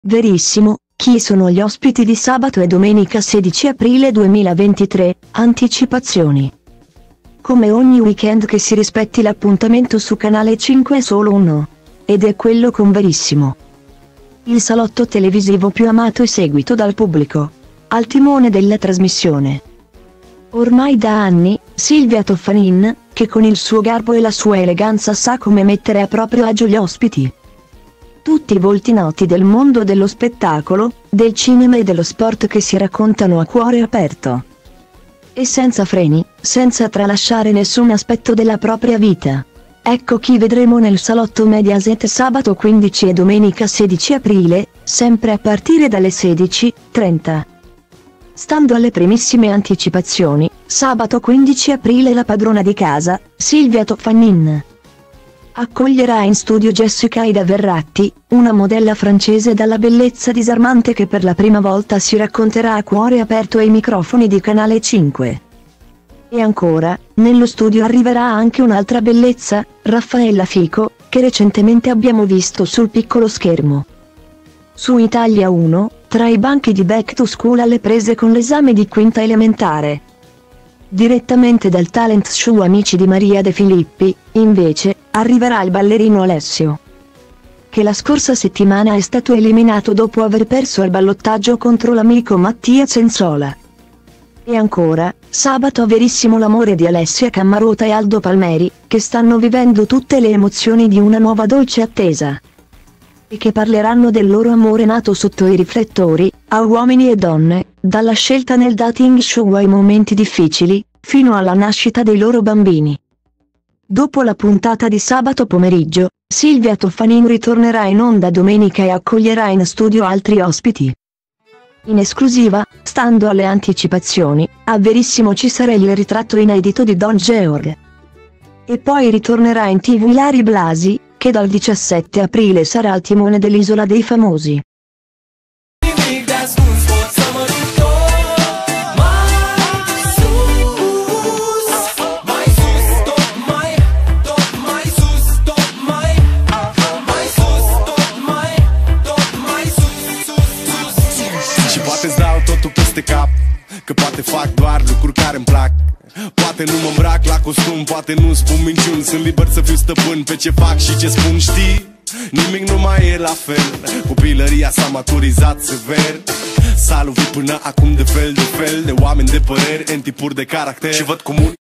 Verissimo, chi sono gli ospiti di sabato e domenica 16 aprile 2023, anticipazioni. Come ogni weekend che si rispetti l'appuntamento su Canale 5 è solo uno. Ed è quello con Verissimo. Il salotto televisivo più amato e seguito dal pubblico. Al timone della trasmissione. Ormai da anni, Silvia Toffanin, che con il suo garbo e la sua eleganza sa come mettere a proprio agio gli ospiti. Tutti i volti noti del mondo dello spettacolo, del cinema e dello sport che si raccontano a cuore aperto. E senza freni, senza tralasciare nessun aspetto della propria vita. Ecco chi vedremo nel salotto Mediaset sabato 15 e domenica 16 aprile, sempre a partire dalle 16:30. Stando alle primissime anticipazioni, sabato 15 aprile la padrona di casa, Silvia Toffanin, accoglierà in studio Jessica Aida Verratti, una modella francese dalla bellezza disarmante che per la prima volta si racconterà a cuore aperto ai microfoni di Canale 5. E ancora, nello studio arriverà anche un'altra bellezza, Raffaella Fico, che recentemente abbiamo visto sul piccolo schermo. Su Italia 1, tra i banchi di Back to School alle prese con l'esame di quinta elementare. Direttamente dal talent show Amici di Maria De Filippi, invece, arriverà il ballerino Alessio, che la scorsa settimana è stato eliminato dopo aver perso al ballottaggio contro l'amico Mattia Censola. E ancora, sabato a Verissimo l'amore di Alessia Cammarota e Aldo Palmeri, che stanno vivendo tutte le emozioni di una nuova dolce attesa. E che parleranno del loro amore nato sotto i riflettori, a uomini e donne, dalla scelta nel dating show ai momenti difficili, fino alla nascita dei loro bambini. Dopo la puntata di sabato pomeriggio, Silvia Toffanin ritornerà in onda domenica e accoglierà in studio altri ospiti. In esclusiva, stando alle anticipazioni, a Verissimo ci sarà il ritratto inedito di Don Georg. E poi ritornerà in TV Ilari Blasi, che dal 17 aprile sarà al timone dell'Isola dei Famosi. Și poate-ți dau totul peste cap, că poate fac doar lucruri care îmi plac. Poate nu mă îmbrac la costum, poate nu spun minciuni. Sunt liber să fiu stăpân pe ce fac și ce spun, știi? Nimic nu mai e la fel, copilăria s-a maturizat sever. S-a lovit până acum de fel de oameni de păreri, în tipuri de caracter. Și văd cum